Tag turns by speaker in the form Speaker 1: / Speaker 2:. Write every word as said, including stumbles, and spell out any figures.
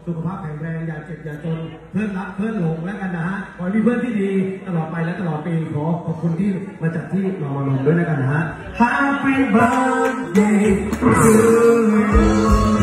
Speaker 1: สุขภาพแข็งแรงอย่าเจ็บอย่าจนเพื่อนรักเพื่อนหลงแล้วกันนะฮะขอให้มีเพื่อนที่ดีตลอดไปและตลอดปีขอขอบคุณที่มาจัดที่นอร์มานนท์ด้วยแล้วกันนะฮะ Happy birthday to you